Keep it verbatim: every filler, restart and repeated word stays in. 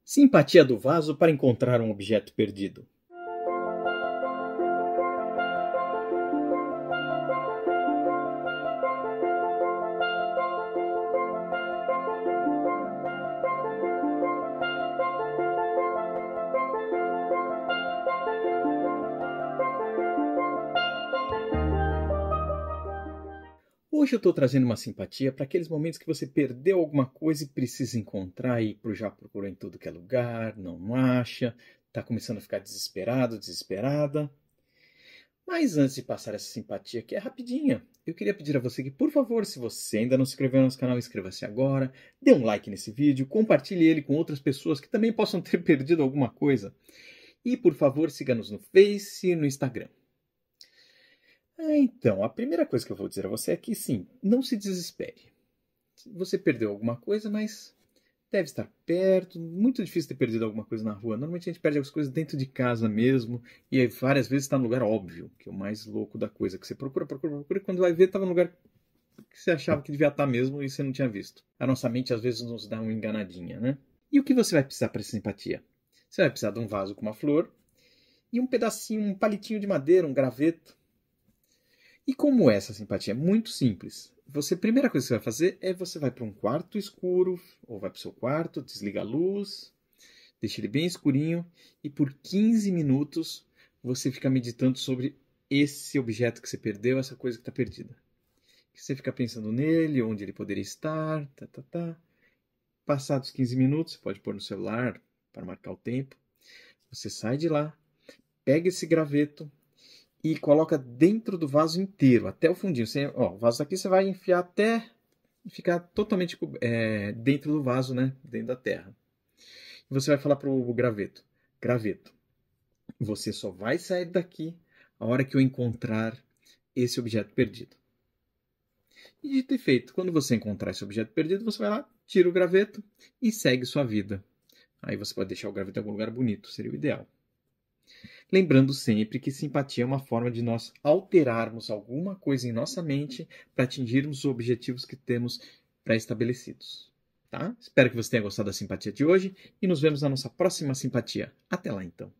Simpatia do vaso para encontrar um objeto perdido. Hoje eu estou trazendo uma simpatia para aqueles momentos que você perdeu alguma coisa e precisa encontrar e já procurou em tudo que é lugar, não acha, está começando a ficar desesperado, desesperada. Mas antes de passar essa simpatia, que é rapidinha, eu queria pedir a você que, por favor, se você ainda não se inscreveu no nosso canal, inscreva-se agora, dê um like nesse vídeo, compartilhe ele com outras pessoas que também possam ter perdido alguma coisa. E, por favor, siga-nos no Face e no Instagram. Então, a primeira coisa que eu vou dizer a você é que, sim, não se desespere. Você perdeu alguma coisa, mas deve estar perto. Muito difícil ter perdido alguma coisa na rua. Normalmente a gente perde as coisas dentro de casa mesmo, e aí várias vezes está no lugar óbvio, que é o mais louco da coisa, que você procura, procura, procura, e quando vai ver, estava no lugar que você achava que devia estar mesmo e você não tinha visto. A nossa mente às vezes nos dá uma enganadinha, né? E o que você vai precisar para essa simpatia? Você vai precisar de um vaso com uma flor e um pedacinho, um palitinho de madeira, um graveto. E como essa simpatia é muito simples, você, a primeira coisa que você vai fazer é você vai para um quarto escuro, ou vai para o seu quarto, desliga a luz, deixa ele bem escurinho, e por quinze minutos você fica meditando sobre esse objeto que você perdeu, essa coisa que está perdida. Você fica pensando nele, onde ele poderia estar, tá, tá, tá. Passados quinze minutos, você pode pôr no celular para marcar o tempo, você sai de lá, pega esse graveto, e coloca dentro do vaso inteiro, até o fundinho. Você, ó, o vaso aqui você vai enfiar até ficar totalmente é, dentro do vaso, né? Dentro da terra. E você vai falar para o graveto: graveto, você só vai sair daqui a hora que eu encontrar esse objeto perdido. E dito e feito, quando você encontrar esse objeto perdido, você vai lá, tira o graveto e segue sua vida. Aí você pode deixar o graveto em algum lugar bonito, seria o ideal. Lembrando sempre que simpatia é uma forma de nós alterarmos alguma coisa em nossa mente para atingirmos os objetivos que temos pré-estabelecidos. Tá? Espero que você tenha gostado da simpatia de hoje e nos vemos na nossa próxima simpatia. Até lá então!